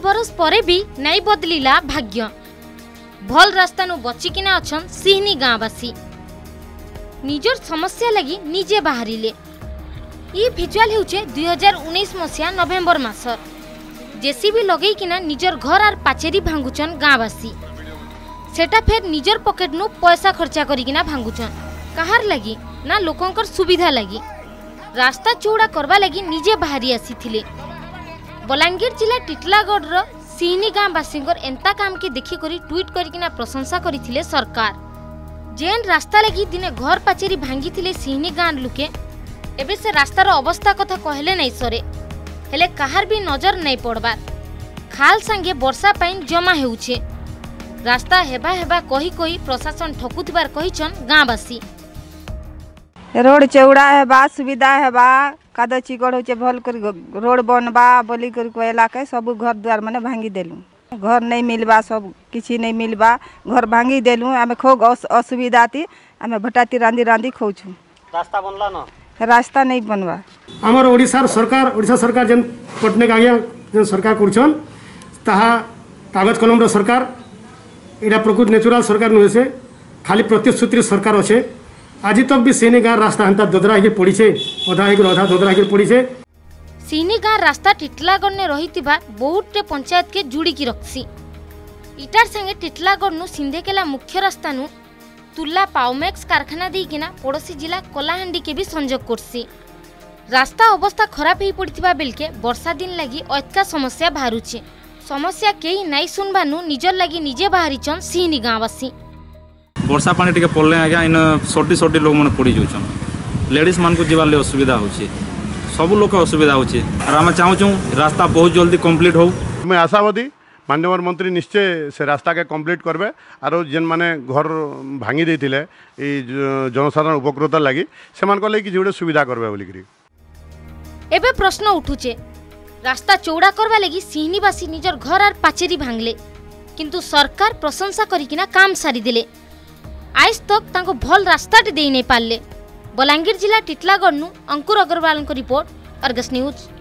बरस परे भी नहीं बदलिला भाग्य। भल रास्ता नु बचिकिना अछन सिहनी गाँवासी। निजर समस्या लगी निजे बाहरिले। ये भिजुआल हेउचे 2019 मसिया नवेम्बर मासर। जेसीबी लगेकिना निजर घर आर पाचेरी भांगुचन गाँवासी। सेटा फेर निजर पॉकेट नु पैसा खर्चा करिकिना भांगुचन। कहार लगी ना लोकंकर सुविधा लगी। रास्ता चौड़ा करवा लगी निजे बाहरी आसीथिले। बलांगीर जिला टिटलागढ़ रो सिहनी गाँवासींकर एंता काम के देखि करी ट्वीट करिकिना प्रशंसा करिथिले सरकार। जेन रास्ता लगी दिने घर पाचेरी भांगी थिले सिहनी गाँ लुके एबे से रास्तार अवस्था कथा कहले नहीं सरे। हेले कहार भी नजर नहीं पड़बार। खाल संगे वर्षा पाइन जमा हेउछे। रास्ता हेबा हेबा कही कही प्रशासन ठकुथिबार कहिछन गाँवासी। रोड चौड़ा हेबा सुविधा हेबा कादो चिकड़ होचे भल कर रोड बनबा बोली कर कहला के सब घर द्वार माने भांगी देलु। घर नहीं मिलबा सब किछि नहीं मिलबा घर भांगी देलु। आमे खूब असुविधा थी। आमे भटाती रांदी रांदी खोछु। रास्ता बनला न रास्ता नहीं बनवा। हमर ओडिसा सरकार जन पटने आज्ञा जन सरकार करछन ताहा कागज कलम रो सरकार एटा प्रकृत नेचुरल सरकार नुहे से खाली प्रतिश्रुति सरकार अच्छे। आज तक भी सिहनी गाँव रास्ता हंता दोदरा होकर पड़ी है। अधा दोदरा होकर पड़ी है। सिहनी गाँव रास्ता टिटलागढ़ ने रहितिबा बहुते पंचायत के जुड़ी की रखसी। इटार संगे टिटलागढ़ नु सिंधेकेला मुख्य रास्ता नु तुला पावमेक्स कारखाना देकिना पड़ोसी जिला कलाहांडी के भी संजोग करसी। रास्ता अवस्था खराब ही पड़िथिबा बेलके वर्षा दिन लगी अतका समस्या बाहरुचे। समस्या कई नहीं सुनबानु निजर लगी निजे बाहरीचन सिहनी गाँवासी। वर्षा पानी टिके पड़ले आज्ञा इन सोटी सोटी लोक मैंने पड़ी जाऊन। लेडीज मान को जीवार लिए असुविधा होची। सब लोग असुविधा होची। और आम चाहूँ रास्ता बहुत जल्दी कंप्लीट हो। मैं आशावादी माननीय मंत्री निश्चय से रास्ता के कंप्लीट करबे। और जेन माने घर भांगी देथिले ए जनसाधारण उपकृत लगी से मान को ले कि जोड़े सुविधा करबे बोली करी। एबे प्रश्न उठुचे रास्ता चौड़ा करवा लगी सिहनीवासी निजर घर आर पाचेरी भांगले किंतु सरकार प्रशंसा करिकिना काम सारी देले। आज तक तांको भल रास्ताटे देई नहीं पारले। बलांगीर जिला टिटलागढ़ नु अंकुर अग्रवाल को रिपोर्ट, अर्गस न्यूज।